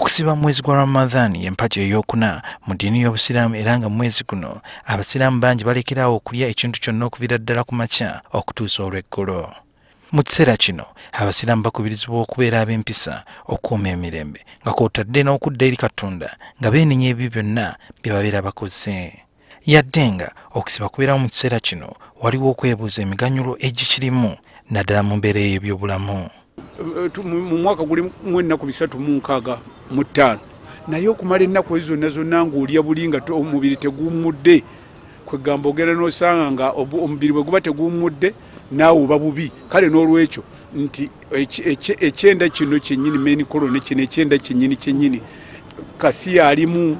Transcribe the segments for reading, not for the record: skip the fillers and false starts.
Okusiba mwezi gwa Ramadhan y'empagi ey'okuna mu ddiini y'Obusiraamu era nga mwezi guno abasiraamu bangi balekerawo okulya ekintu kyonna okuviira ddala ku makya okutuusa olw'eggulo. Mu kiseera kino abasiraamu bakubirizibwa okubeera ab'empisa, okukuuma emirembe nga kw'otadde n'okudda eri Katonda nga beenenya ebyo byonna bye babeera bakoze. Yadde nga okusiba kubeerawo mu kiseera kino waliwo okwebuuza emiganyulo egikirimu naddala mu mbeera y'ebyobulamu. Mu mwaka gulimu ennaku 365 naye okumala ennaku ezo zonna ng'olya buli nga omubiri teguwummudde, kwegamba ogenda n'osanga nga omubiri bwe guba teguwummudde naawe oba bubi. Kale n'olwekyo nti ekyenda kino kyennyini main colony kino ekyenda kyennyini kasi alimu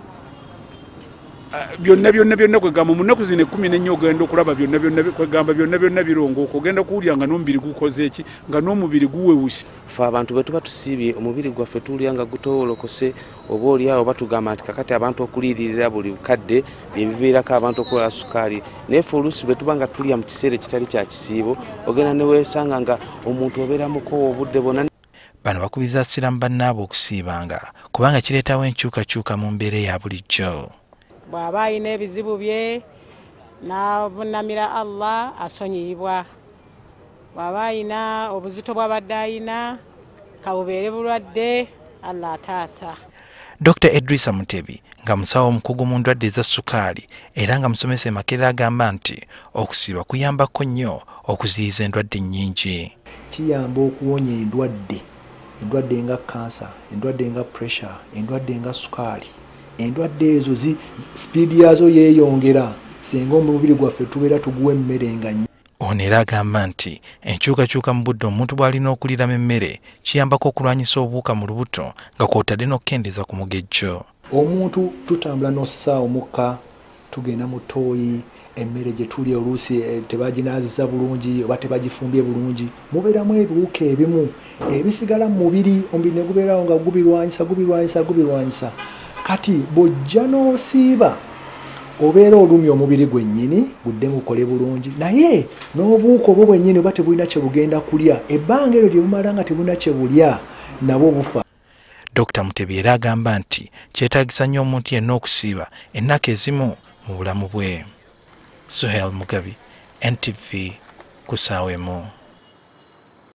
byonna kwegamba mu nnaku zino 14 ogenda okulaba byonna birongooka, ogenda kuwulya nga n'omubiri gukoze eki, nga n'omubiri guwewusi. Ffe abantu bwe tuba tusiibye omubiri gwaffe tuwulya nga gutowolokose, oba oliawo batugamba nti kakati abantu okuliiririra buli kadde bye biviirako abantu okukola sukaali. Naye ffe oluusi bwe tuba nga tulya mu kiseera ekitali kya kisiibo ogenda ne weesanga nga omuntu obeera mukowa obudde bwonna. Bano bakubiriza abasiraamu bannaabwe okusiibanga kubanga kireetawo enkyukakyuka mu mbeera eya bulijjo. Bw'aba alina ebizibu bye n'avunnamira Allah asonyiyibwa. Bw'aba alina obuzito bw'abadde alina kabubeere bulwadde Allah ataasa. Dr. Edrisa Mutebi nga musawo omukugu mu ndwadde eza sukaali era nga musomesa e Makerere agamba nti okusiba kuyambako nnyo okuziyiza endwadde nnyingi. Kiyamba okuwonya endwadde nga kansa, endwadde nga pressure, endwadde nga sukaali. Endwadde ezo sipiidi yazo yeeyongera singa omubiri gwaffe tubeera tuguwa emmere nga nnyo. Ono era agamba nti enkyukakyuka mu budde omuntu bw'alina okuliramu emmere kiyambako okulwanyisa obuwuka mu lubuto nga kw'otadde n'okkendeeza ku mugejjo. Omuntu tutambula n'ossa omukka tugenda mu ttooyi, emmere gye tulya oluusi tebaginaazizza bulungi oba tebagifumbye bulungi, mubeeramu ebiwuka ebimu ebisigala mu mubiri, omubiri ne gubeerawo nga gubirwanyisa. Kati bw'ojja n'osiiba obeera olumya omubiri gwennyini guddemu gukole bulungi, naye n'obuwuka obwo bwennyini oba tebulina kye bugenda kulya, ebbanga eryo lye bumala nga tebulina kye bulya nabwo bufa. Dr. Mutebi era agamba nti kyetaagisa nnyo omuntu yenna okusiiba ennaku ezimu mu bulamu bwe. Suhail Mugabi, NTV, ku ssaawa emu.